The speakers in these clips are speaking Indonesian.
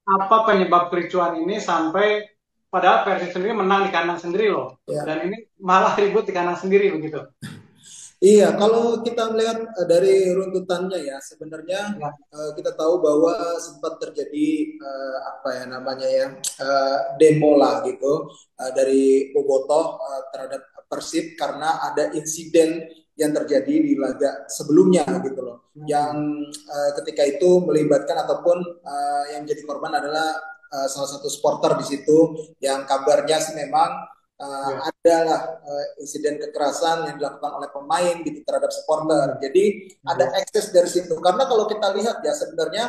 apa penyebab kericuan ini sampai padahal Persib sendiri menang di kandang sendiri loh. Ya. Dan ini malah ribut di kandang sendiri begitu. Iya, kalau kita melihat dari runtutannya ya, sebenarnya Ya, kita tahu bahwa sempat terjadi apa ya namanya ya demo lah gitu dari Bobotoh terhadap Persib karena ada insiden yang terjadi di laga sebelumnya gitu loh, yang hmm, ketika itu melibatkan ataupun yang menjadi korban adalah salah satu supporter di situ yang kabarnya sih memang ya, adalah insiden kekerasan yang dilakukan oleh pemain gitu terhadap supporter. hmm, Jadi ada ya, ekses dari situ. Karena kalau kita lihat ya sebenarnya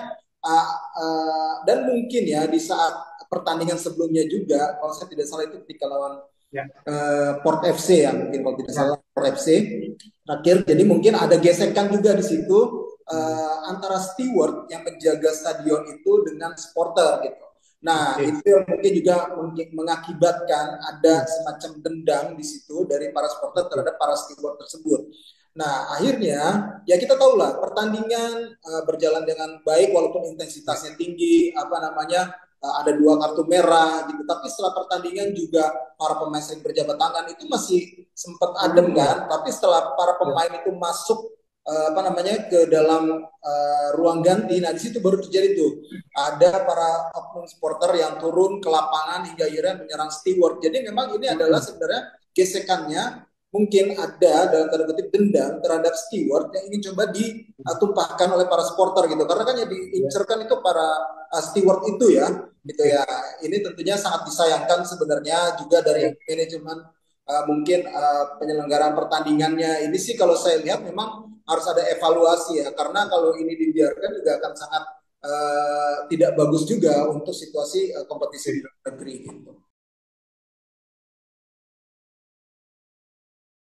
dan mungkin ya di saat pertandingan sebelumnya juga, kalau saya tidak salah itu ketika lawan ya, Port FC ya, mungkin kalau tidak salah ya, Port FC terakhir. Jadi mungkin ada gesekan juga di situ hmm, antara steward yang menjaga stadion itu dengan supporter gitu. Nah, oke, itu yang mungkin juga mungkin mengakibatkan ada hmm, semacam dendam di situ dari para supporter oke, terhadap para steward tersebut. Nah, akhirnya ya kita tahu lah pertandingan berjalan dengan baik walaupun ya, intensitasnya tinggi, apa namanya ada dua kartu merah gitu. Tapi setelah pertandingan juga para pemain sering berjabat tangan itu masih sempat adem hmm, kan. Tapi setelah para ya, pemain itu masuk apa namanya ke dalam ruang ganti, nah di situ baru terjadi tuh ada para oknum supporter yang turun ke lapangan hingga akhirnya menyerang steward. Jadi memang ini adalah hmm, sebenarnya gesekannya mungkin ada dalam tanda kutip dendam terhadap steward yang ingin coba ditumpahkan oleh para supporter gitu. Karena kan yang ya, diincerkan itu para steward itu ya, gitu oke, ya. Ini tentunya sangat disayangkan sebenarnya juga ya, dari manajemen mungkin penyelenggaraan pertandingannya. Ini sih kalau saya lihat memang harus ada evaluasi ya, karena kalau ini dibiarkan juga akan sangat tidak bagus juga untuk situasi kompetisi di oke. dalam negeri gitu.